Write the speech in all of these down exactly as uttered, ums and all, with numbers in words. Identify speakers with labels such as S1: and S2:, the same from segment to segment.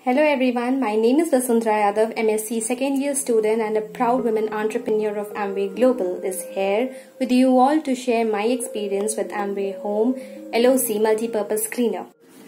S1: Hello everyone, my name is Vasundhara Yadav, M S C second year student and a proud women entrepreneur of Amway Global is here with you all to share my experience with Amway Home L O C Multipurpose Cleaner.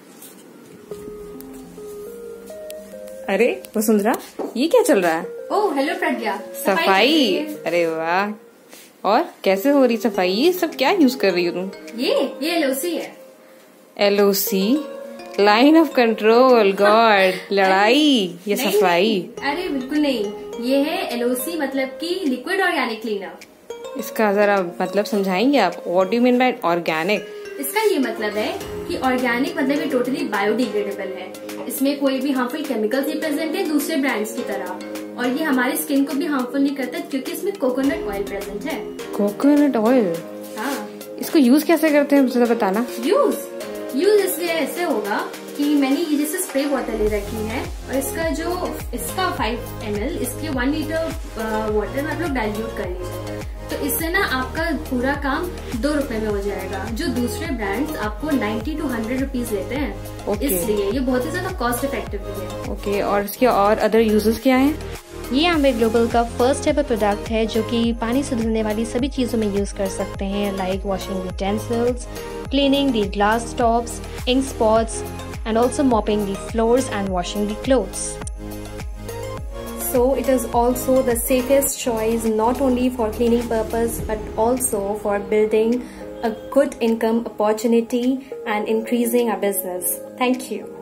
S2: अरे वसुंधरा, ये क्या चल रहा है?
S1: Oh hello प्रज्ञा,
S2: सफाई। अरे वाह, और कैसे हो रही सफाई? ये सब क्या यूज कर रही हो तुम?
S1: ये ये एल ओ सी है।
S2: L O C, line of control. God, लड़ाई या सफाई?
S1: अरे बिल्कुल नहीं, ये है एल ओ सी मतलब कि लिक्विड ऑर्गेनिक क्लीनर।
S2: इसका जरा मतलब समझाएंगे आप? What do you mean by organic?
S1: इसका ये मतलब है कि ऑर्गेनिक मतलब ये टोटली बायोडिग्रेडेबल है। इसमें कोई भी हार्मफुल केमिकल्स नहीं प्रेजेंट है दूसरे ब्रांड्स की तरह, और ये हमारी स्किन को भी हार्मफुल नहीं करता क्योंकि इसमें कोकोनट ऑयल प्रेजेंट है।
S2: Coconut oil? हाँ। इसको यूज कैसे करते हैं मुझे बताना।
S1: यूज यूज इसलिए ऐसे होगा कि मैंने ये जैसे स्प्रे बॉटल ले रखी है और इसका जो इसका फाइव एम एल इसके वन लीटर वाटर में आप लोग डाइल्यूट कर लीजिए, तो इससे ना आपका पूरा काम दो रुपए में हो जाएगा, जो दूसरे ब्रांड्स आपको नाइन्टी टू हंड्रेड रुपीज लेते हैं। okay. इसलिए ये बहुत ही ज्यादा कॉस्ट इफेक्टिव भी है। ओके
S2: okay, और इसके और अदर यूजेस क्या हैं?
S1: ये Amway ग्लोबल का फर्स्ट एवर प्रोडक्ट है जो कि पानी से धुलने वाली सभी चीजों में यूज कर सकते हैं, like washing utensils, cleaning the glass tops, ink spots, and also mopping the floors and washing the clothes. So it is also the safest choice not only for cleaning purpose but also for building a good income opportunity and increasing our business. Thank you.